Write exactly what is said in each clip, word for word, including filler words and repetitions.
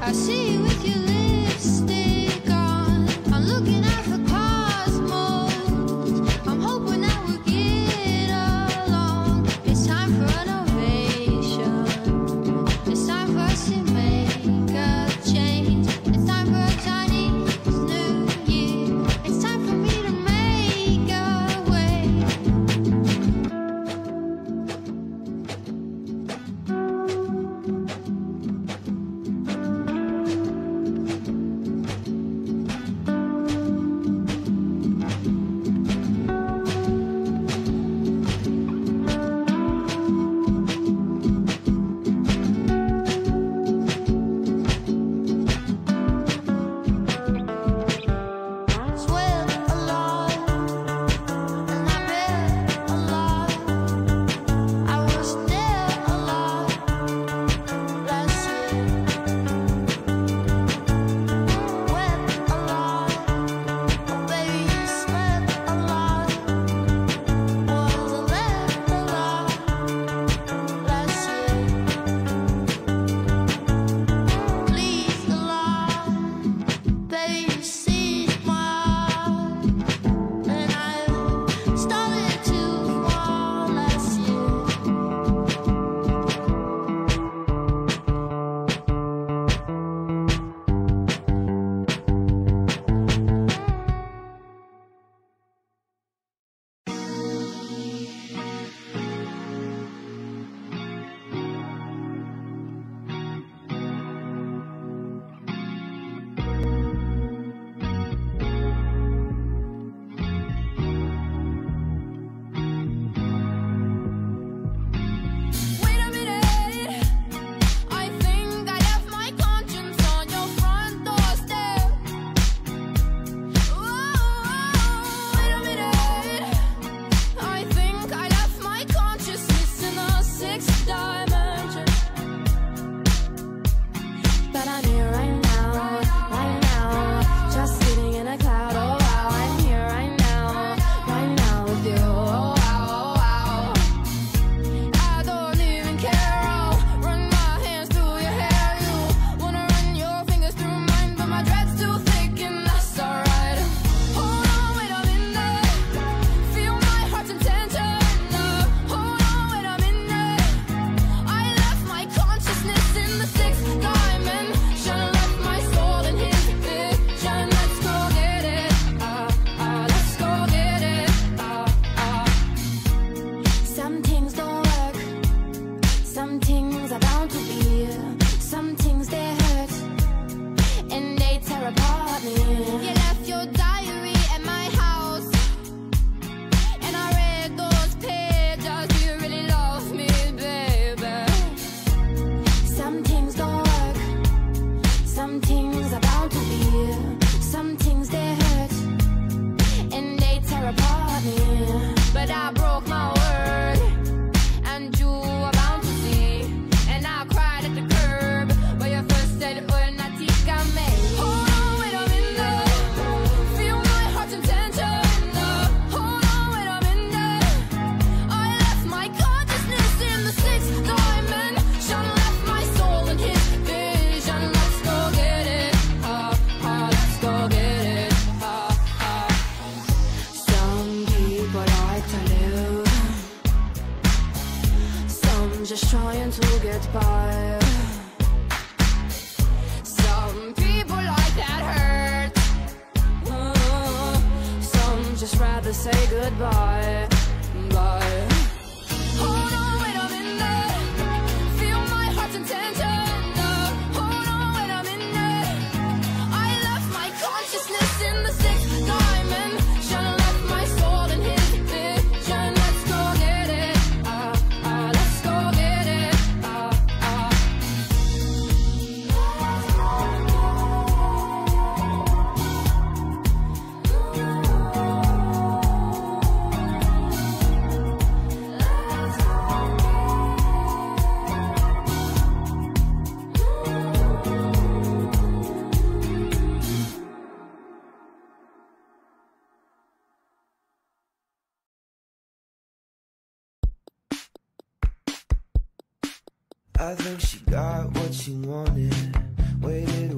I think she got what she wanted, waited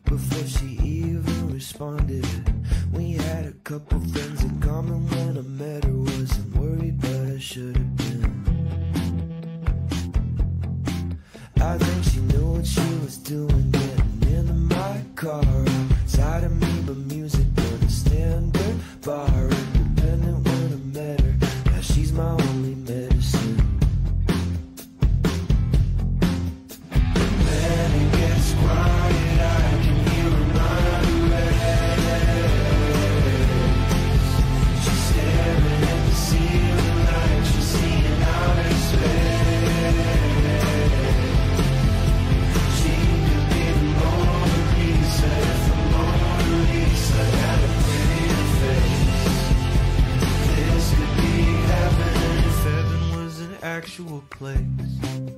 before she even responded. We had a couple friends in common when I met her. Wasn't worried, but I should have been. I think she knew what she was doing, getting into my car. Outside of me, but music wouldn't stand her. Bar independent when I met her. Now she's my only medicine. When it gets quiet, I can hear her mind race. She's staring at the ceiling like she's seeing outer space. She could be the Mona Lisa if the Mona Lisa had a prettier face. This could be heaven if heaven was an actual place.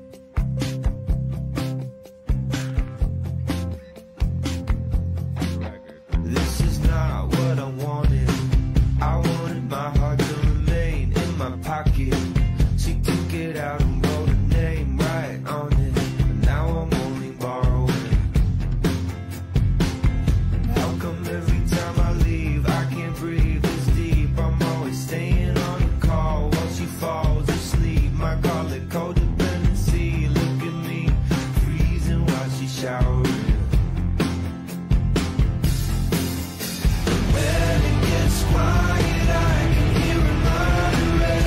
This is not what I wanted. I wanted my heart to remain in my pocket. She took it out and wrote her name right on it. But now I'm only borrowing. How come every time I leave I can't breathe this deep? I'm always staying on the call while she falls asleep. My call it codependency. Look at me, freezing while she's showering. When it gets quiet, I can hear her mind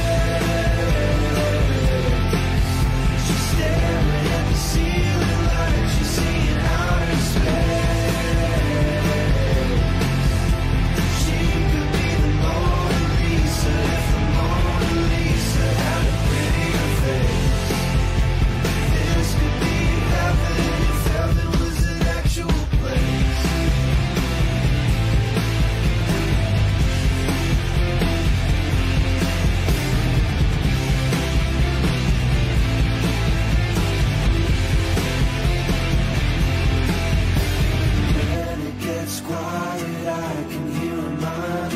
race. She's staring at the ceiling like she's seeing outer space. She could be the Mona Lisa if the Mona Lisa had a prettier face. This could be heaven if heaven was an actual place. When it gets quiet, I can hear her mind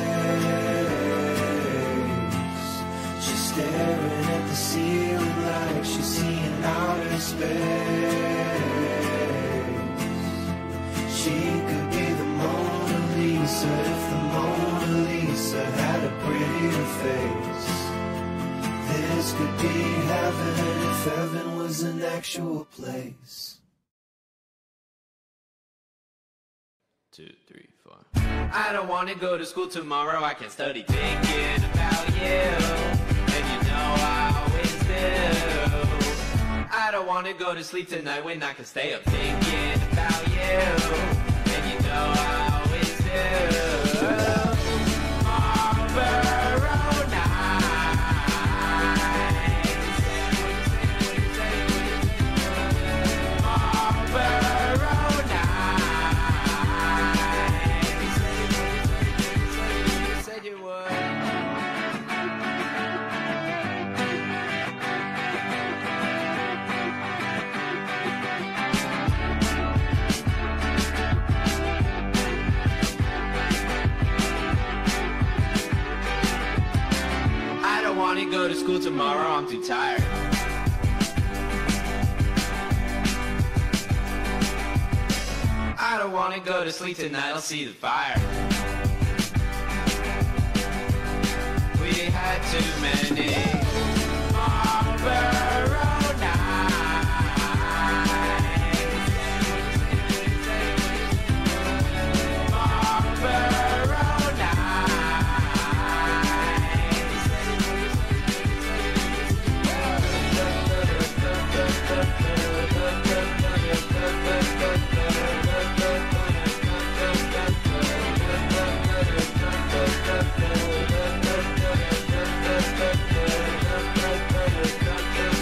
race. She's staring at the ceiling like she's seeing outer space. She could be the Mona Lisa if the Mona Lisa had a prettier face. This could be heaven if heaven was an actual place. Two, three, four. I don't wanna go to school tomorrow. I can't study thinking about you, and you know I always do. I don't wanna go to sleep tonight when I can stay up thinking about you, and you know I always do. Marlboro nights. Marlboro nights. You said you would. I don't wanna go to school tomorrow, I'm too tired. I don't wanna go to sleep tonight, I'll see the fire. We had too many Marlboro nights. Marlboro nights.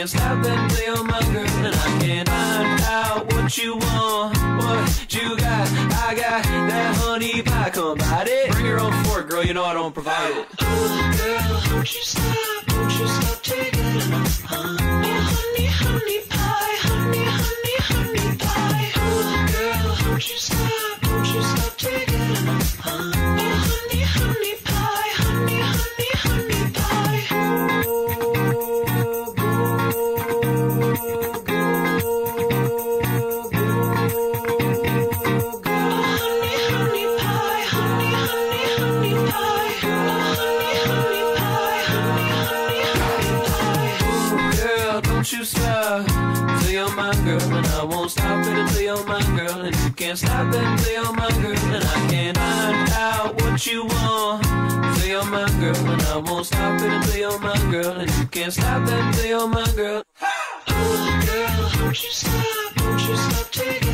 can't stop until you're my girl. And I can't find out what you want, what you got. I got that honey pie, come bite it. Bring your own fork, girl, you know I don't provide it. Oh, girl, won't you stop, won't you stop taking it? Uh, oh, honey, honey pie, honey, honey, honey pie. Oh, girl, won't you stop, won't you stop taking it? Uh, oh, honey, honey pie, honey, honey, honey pie. Go, go, go, go, go. Honey, honey pie, honey, honey, honey pie. Honey, honey pie, honey, honey, honey pie. Girl, don't you stop till you're my girl. And I won't stop it until you're my girl. And you can't stop it until you're my girl. And I can't find out what you want till you're my girl. And I won't stop it until you're my girl. And you can't stop that until you're my girl. Oh, girl, won't you stop, won't you stop taking